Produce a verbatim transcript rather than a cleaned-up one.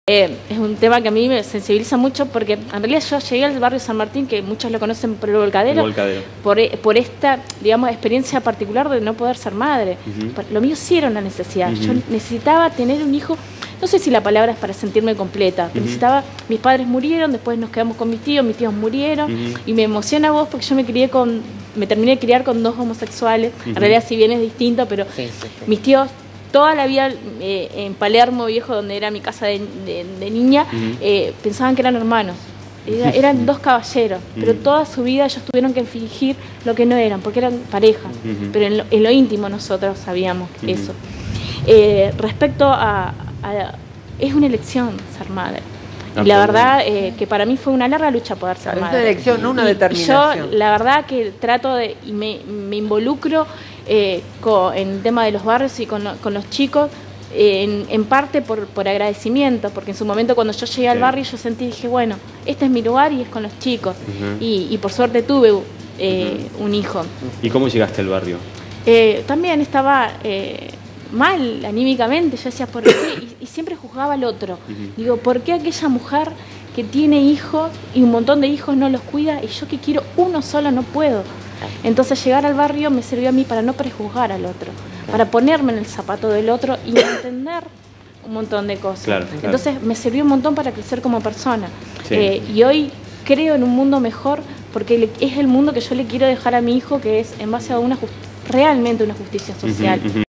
Eh, es un tema que a mí me sensibiliza mucho porque en realidad yo llegué al barrio San Martín, que muchos lo conocen por el Volcadero, el Volcadero. Por, por esta, digamos, experiencia particular de no poder ser madre. Uh-huh. Lo mío sí era una necesidad. Uh-huh. Yo necesitaba tener un hijo, no sé si la palabra es para sentirme completa. Uh-huh. Necesitaba, mis padres murieron, después nos quedamos con mis tíos, mis tíos murieron, uh-huh. y me emociona vos porque yo me crié con, me terminé de criar con dos homosexuales. Uh-huh. En realidad si bien es distinto, pero sí, sí, sí. mis tíos toda la vida eh, en Palermo Viejo, donde era mi casa de, de, de niña, uh-huh. eh, pensaban que eran hermanos. Era, eran dos caballeros, uh-huh. pero toda su vida ellos tuvieron que fingir lo que no eran, porque eran pareja. Uh-huh. Pero en lo, en lo íntimo nosotros sabíamos uh-huh. eso. Eh, respecto a, a... Es una elección ser madre. Y la verdad eh, que para mí fue una larga lucha poder ser claro, madre. Es una elección, no una y determinación. Yo la verdad que trato de... y me, me involucro eh, con, en el tema de los barrios y con, lo, con los chicos, eh, en, en parte por, por agradecimiento, porque en su momento cuando yo llegué sí. al barrio yo sentí, dije, bueno, este es mi lugar y es con los chicos. Uh-huh. y, y por suerte tuve eh, uh-huh. un hijo. ¿Y cómo llegaste al barrio? Eh, también estaba... Eh, mal anímicamente, yo decía, ¿por qué? Y, y siempre juzgaba al otro. Uh-huh. Digo, ¿por qué aquella mujer que tiene hijos y un montón de hijos no los cuida y yo que quiero uno solo no puedo? Entonces llegar al barrio me sirvió a mí para no prejuzgar al otro, para ponerme en el zapato del otro y entender un montón de cosas. Claro, claro. Entonces me sirvió un montón para crecer como persona. Sí. Eh, y hoy creo en un mundo mejor porque le, es el mundo que yo le quiero dejar a mi hijo, que es en base a una realmente una justicia social. Uh-huh, uh-huh.